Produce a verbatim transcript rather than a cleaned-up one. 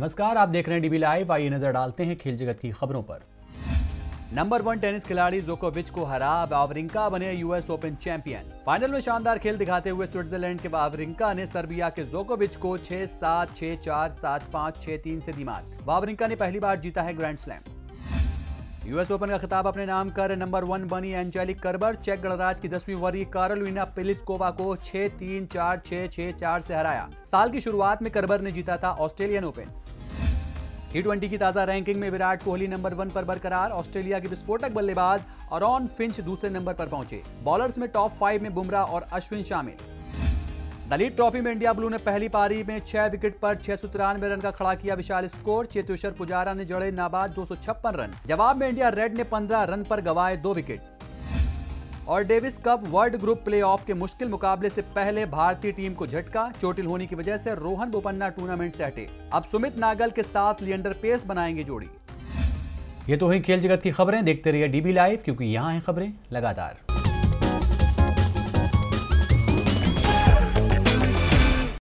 नमस्कार, आप देख रहे हैं डीबी लाइव। आइए नजर डालते हैं खेल जगत की खबरों पर। नंबर वन टेनिस खिलाड़ी जोकोविच को हरा वावरिंका बने यूएस ओपन चैंपियन। फाइनल में शानदार खेल दिखाते हुए स्विट्जरलैंड के वावरिंका ने सर्बिया के जोकोविच को छह सात, छह चार, सात पाँच, छह तीन से दी मात। वावरिंका ने पहली बार जीता है ग्रैंड स्लैम। यूएस ओपन का खिताब अपने नाम कर नंबर वन बनी एंजेलिक कर्बर। चेक गणराज्य की दसवीं वर्षीय कारोलिना प्लिस्कोवा को छह तीन, चार छह, छह चार से हराया। साल की शुरुआत में कर्बर ने जीता था ऑस्ट्रेलियन ओपन। टी ट्वेंटी की ताजा रैंकिंग में विराट कोहली नंबर वन पर बरकरार। ऑस्ट्रेलिया के विस्फोटक बल्लेबाज अरॉन फिंच दूसरे नंबर पर पहुंचे। बॉलर्स में टॉप फाइव में बुमराह और अश्विन शामिल। दलीप ट्रॉफी में इंडिया ब्लू ने पहली पारी में छह विकेट पर छह सौ तिरानवे रन का खड़ा किया विशाल स्कोर। चेतेश्वर पुजारा ने जड़े नाबाद दो सौ छप्पन रन। जवाब में इंडिया रेड ने पंद्रह रन पर गंवाए दो विकेट। और Davis Cup World Group playoff के मुश्किल मुकाबले से पहले भारतीय टीम को झटका। चोटिल होने की वजह से रोहन बोपन्ना टूर्नामेंट से हटे। अब सुमित नागल के साथ लिएंडर पेस बनाएंगे जोड़ी। ये तो हुई खेल जगत की खबरें। देखते रहिए डीबी लाइव, क्योंकि यहाँ हैं खबरें लगातार।